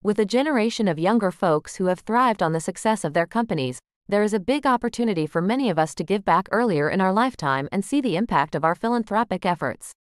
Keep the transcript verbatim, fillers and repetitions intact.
With a generation of younger folks who have thrived on the success of their companies, there is a big opportunity for many of us to give back earlier in our lifetime and see the impact of our philanthropic efforts.